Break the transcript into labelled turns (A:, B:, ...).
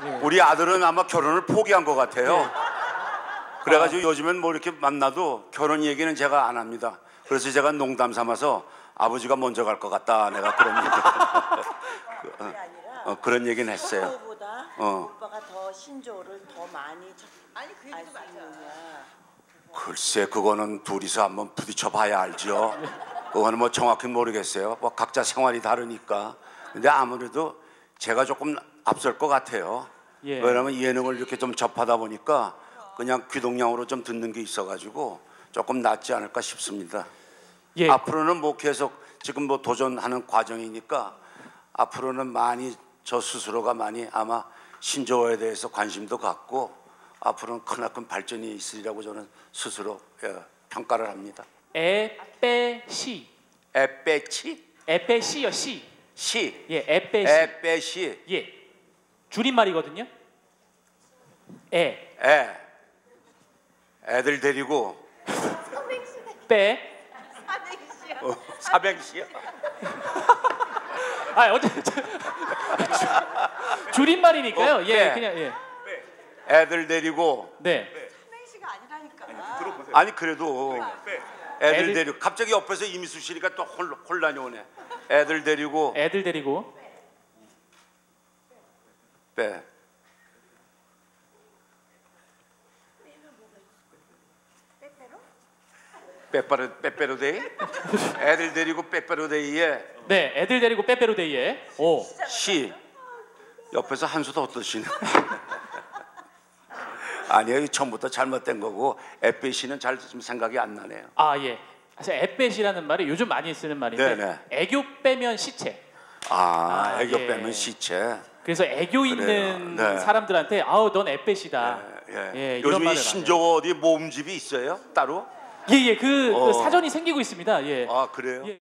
A: 우리 아들은 아마 결혼을 포기한 것 같아요. 그래가지고 요즘엔 뭐 이렇게 만나도 결혼 얘기는 제가 안 합니다. 그래서 제가 농담 삼아서 아버지가 먼저 갈 것 같다. 내가 그런 얘기, 그런 얘기는 했어요.
B: 오빠보다 오빠가 더 신조어를 더 많이
C: 아니 그 얘기도 맞아.
A: 글쎄 그거는 둘이서 한번 부딪혀 봐야 알죠. 그거는 뭐 정확히 모르겠어요. 뭐 각자 생활이 다르니까. 근데 아무래도 제가 조금 앞설 것 같아요.
D: 예.
A: 왜냐면 예능을 이렇게 좀 접하다 보니까 그냥 귀동냥으로 좀 듣는 게 있어가지고 조금 낫지 않을까 싶습니다.
D: 예.
A: 앞으로는 뭐 계속 지금 뭐 도전하는 과정이니까 앞으로는 많이 저 스스로가 많이 아마 신조어에 대해서 관심도 갖고 앞으로는 크나큰 발전이 있으리라고 저는 스스로 평가를 합니다.
D: 에빼시.
A: 에빼치?
D: 에빼시요 시.
A: 시.
D: 예, 에빼시.
A: 에빼시.
D: 예. 줄임말이거든요. 에.
A: 에. 애들 데리고
D: 빼.
A: 사백시요.
D: 아, 줄임말이니까요. 예,
A: 빼.
D: 그냥 예.
A: 애들 데리고
D: 네.
C: 삼행시가 아니라니까.
A: 아니 그래도 애들
D: 애들-
A: 데리고 갑자기 옆에서 이미수 씨니까 또 혼란이 오네. 애들 데리고
D: 애들 데리고
A: 빼. 빼빼로데이? 애들 데리고 빼빼로데이에
D: 네, 애들 데리고 빼빼로데이에 오.
A: 시 옆에서 한수 더 뜨시네. 아니에요, 처음부터 잘못된 거고 에페시는 잘 좀 생각이 안 나네요.
D: 아, 예. 사실 에빼시라는 말이 요즘 많이 쓰는 말인데
A: 네네.
D: 애교 빼면 시체.
A: 애교
D: 예.
A: 빼면 시체.
D: 그래서 애교 있는
A: 네.
D: 사람들한테 아우 넌 에빼시다.
A: 예.
D: 예, 이런
A: 요즘 이
D: 말을
A: 신조어 어디 모음집이 있어요? 따로?
D: 예, 그 사전이 생기고 있습니다. 예.
A: 아 그래요?
D: 예.